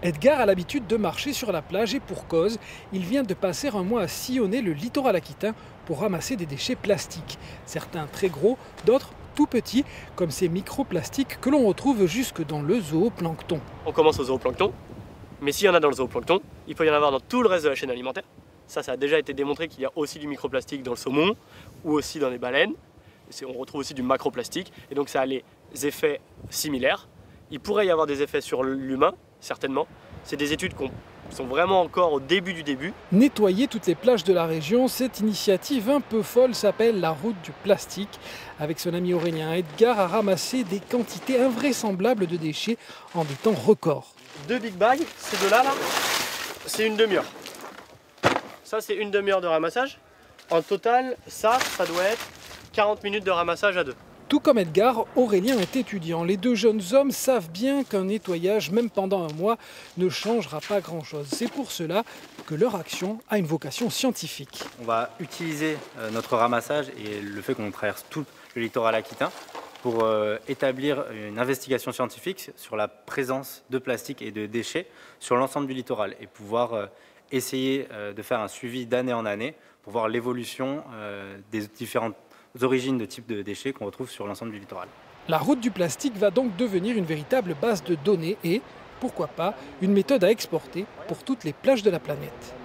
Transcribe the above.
Edgar a l'habitude de marcher sur la plage et pour cause, il vient de passer un mois à sillonner le littoral aquitain pour ramasser des déchets plastiques. Certains très gros, d'autres tout petits, comme ces microplastiques que l'on retrouve jusque dans le zooplancton. On commence au zooplancton, mais s'il y en a dans le zooplancton, il peut y en avoir dans tout le reste de la chaîne alimentaire. Ça a déjà été démontré qu'il y a aussi du microplastique dans le saumon ou aussi dans les baleines. On retrouve aussi du macroplastique et donc ça a les effets similaires. Il pourrait y avoir des effets sur l'humain, certainement. C'est des études qui sont vraiment encore au début du début. Nettoyer toutes les plages de la région, cette initiative un peu folle s'appelle la route du plastique. Avec son ami Aurélien, Edgar a ramassé des quantités invraisemblables de déchets en des temps records. 2 big bags, ces deux-là, c'est une demi-heure. Ça, c'est une demi-heure de ramassage. En total, ça doit être 40 minutes de ramassage à deux. Tout comme Edgar, Aurélien est étudiant. Les deux jeunes hommes savent bien qu'un nettoyage, même pendant un mois, ne changera pas grand-chose. C'est pour cela que leur action a une vocation scientifique. On va utiliser notre ramassage et le fait qu'on traverse tout le littoral aquitain pour établir une investigation scientifique sur la présence de plastique et de déchets sur l'ensemble du littoral et pouvoir essayer de faire un suivi d'année en année pour voir l'évolution des différentes origines de types de déchets qu'on retrouve sur l'ensemble du littoral. La route du plastique va donc devenir une véritable base de données et, pourquoi pas, une méthode à exporter pour toutes les plages de la planète.